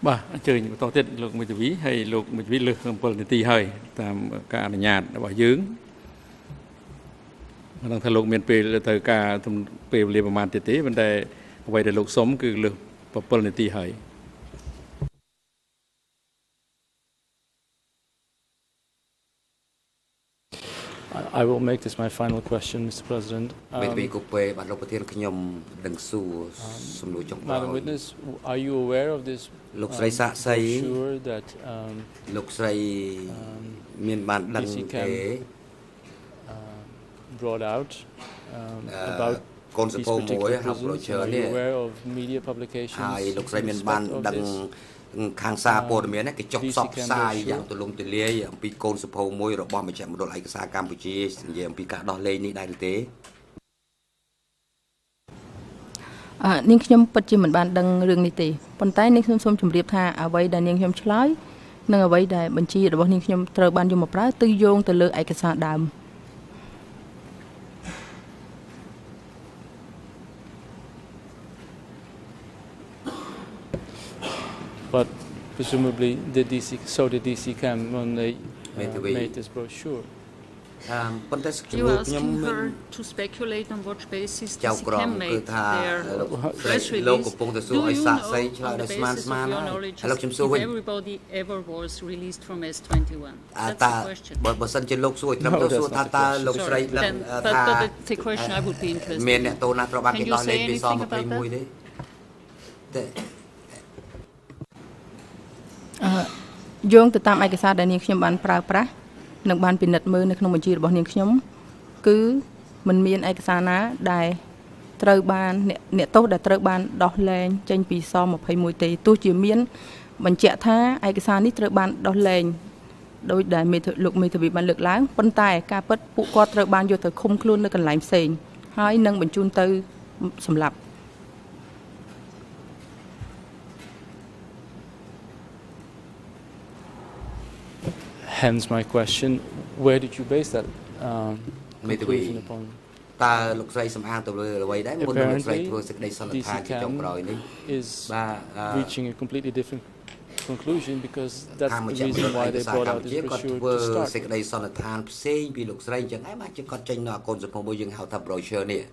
Bà chơi những tổ tiết lục một ví hay lục một ví lực hơn policy hơi tạm cả nhà đã bảo dưỡng đang thay lục miền Tây từ cả tầm Tây liên bang Tây Tây vấn đề vậy để lục sống cứ lực policy hơi. I will make this my final question, Mr. President. Madam Witness, are you aware of this brochure that DC Khmer brought out about these particular prisons? Are you aware of media publications in respect of this? ខាងសារព័ត៌មានគេចុះផ្សព្វផ្សាយយ៉ាងទូលំទូលាយអំពីកូនសភៅមួយរបស់មជ្ឈមណ្ឌលឯកសារកម្ពុជានិយាយអំពីការដោះលែងនេះដែរទេនាងខ្ញុំពិតជាមិនបានដឹងរឿងនេះទេប៉ុន្តែនាងខ្ញុំសូមជម្រាបថាអ្វីដែលនាងខ្ញុំឆ្លើយនិងអ្វីដែលបញ្ជារបស់នាងខ្ញុំត្រូវបានយកមកប្រើគឺយោងទៅលើឯកសារដើម But presumably the DC Khmer when they made this brochure. You asking her to speculate on what basis DC Khmer made their press release? Do you know on the basis of your knowledge if everybody ever was released from S21? That's the question. No, that's not the question. But the question I would be interested in. Can you say anything about that? យោងទៅតាមឯកសារដែលនាងខ្ញុំបានប្រើប្រាស់និងបានពិនិត្យមើលនៅក្នុងបញ្ជីរបស់នាងខ្ញុំគឺមិនមានឯកសារណាដែលត្រូវបានអ្នកទោសដែលត្រូវបានដោះលែងចេញពីស21ទេទោះជាមានបញ្ជាក់ថាឯកសារនេះត្រូវបានដោះលែងដោយដែលលោកមេធាវីបានលើកឡើងប៉ុន្តែការពិតពួកគាត់ត្រូវបានយកទៅឃុំខ្លួននៅកន្លែងផ្សេងហើយនឹងបញ្ជូនទៅសម្លាប់ Hence my question, where did you base that conclusion upon? Apparently, DC Khmer is reaching a completely different conclusion because that's the reason why they brought out this brochure to start.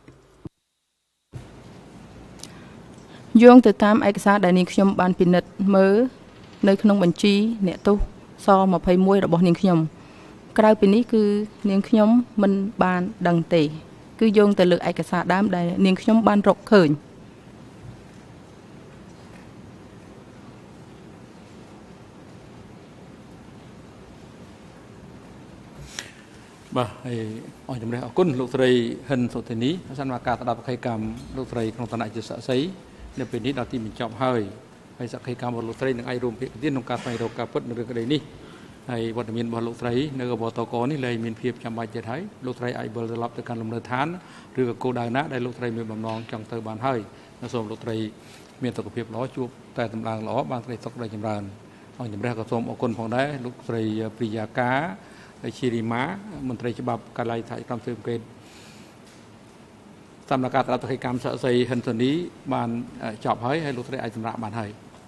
យោងទៅតាមឯកសារដែលនាងខ្ញុំបានពិនិត្យមើលនៅក្នុងបញ្ជីអ្នកទោស ស21របស់នាងខ្ញុំក្រៅពីនេះគឺនាងខ្ញុំមិនបានដឹងទេគឺយោងទៅលើឯកសារដើមដែលនាងខ្ញុំបានរកឃើញបាទហើយអរជំរាបអរគុណលោកស្រីហិនសុធានីសិនមកការស្ដាប់សកម្មលោកស្រីក្នុងឋានៈជាសាក្សីនៅពេលនេះដល់ទីបញ្ចប់ហើយ ហើយសកម្មកម្មរបស់លោកស្រីនឹងអាចរួមភាគទៀតក្នុងការស្វែងរកការពិតនៅរឿងក្តីនេះហើយវត្តមានរបស់លោកស្រីនៅអបតកនេះលែងមានភាពចាំបាច់ទៀតហើយលោកស្រីអាចវិលត្រឡប់ទៅកាន់លំនៅឋានឬក៏គោលដៅណាដែលលោកស្រីមានបំណងចង់ទៅបានហើយសូមលោកស្រីមានសុខភាពល្អជួបតែតម្លើងល្អបានក្តីសុខក្តីចម្រើនអរជំរាបក៏សូមអរគុណផងដែរលោកស្រីព្រិយាកាជារីម៉ាមន្ត្រីច្បាប់កាល័យថាកម្មស៊ើបអង្កេត សម្រាប់ការត្រាស់កម្មសាក់សីហិនសូនីបានចប់ហើយហើយលោកស្រីអាចសម្រាប់បានហើយ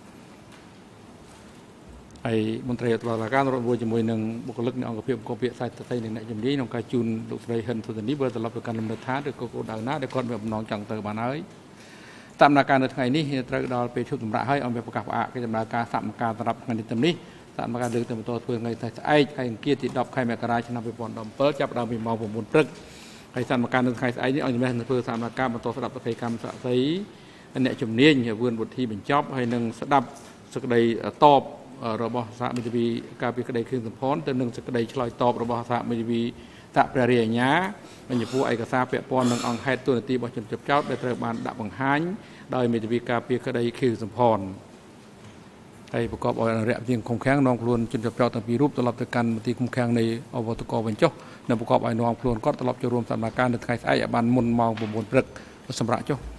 ហើយមន្ត្រីអធិការការរួមជាមួយនឹងបុគ្គលិកនៃអង្គភាពអង្គភាពសាយតតីនិងអ្នកជំនាញក្នុងការជូនលោកស្រីហិនសូនីវិលត្រឡប់ទៅកាន់លំនៅឋានឬក៏គោលដៅណាដែលគាត់មានបំណងចង់ទៅបានហើយតាមដំណើរការនៅថ្ងៃនេះត្រូវដល់ពេលឈប់សម្រាកហើយអង្គភាពប្រកាសផ្អាកកិច្ចដំណើរការសកម្មភាពសម្រាប់ថ្ងៃនេះទៅនេះតាមការលើកទៅបន្តធ្វើថ្ងៃស្អែកខែអង្គារទី 10 ខែមករាឆ្នាំ 2017 ចាប់ផ្ដើមពីម៉ោង 9 ព្រឹក ហើយសកម្មភាពនៅថ្ងៃស្អែកនេះអង្គជំនះនឹងធ្វើសកម្មភាពបន្តស្ដាប់សកម្មសាក់សីអ្នកជំនាញវឿនវុធីបញ្ចប់ហើយនឹងស្ដាប់សេចក្តីតបរបស់សហមេធាវីការពីក្តីគ្រឿងសម្ផនទៅនឹងសេចក្តីឆ្លើយតបរបស់សហមេធាវីតាព្រះរាជអាជ្ញាបញ្ញពូឯកសារពាក់ព័ន្ធនឹងអង្គហេតុទូនាទីរបស់ជនជាប់ចោតដែលត្រូវបានដាក់បង្ហាញដោយមេធាវីការពីក្តីគ្រឿងសម្ផនហើយប្រកបដោយអរិយភាពឃុំឃាំងនាំខ្លួនជនជាប់ចោតទាំងពីររូបត្រឡប់ទៅកាន់មន្ទីរឃុំឃាំងនៃអវតកវិញចុះនិងប្រកបដោយនាំខ្លួនគាត់ត្រឡប់ចូលរួមសកម្មភាពនៅថ្ងៃស្អែកឲ្យបានមុនម៉ោង 9 ព្រឹកសម្រាប់ចុះ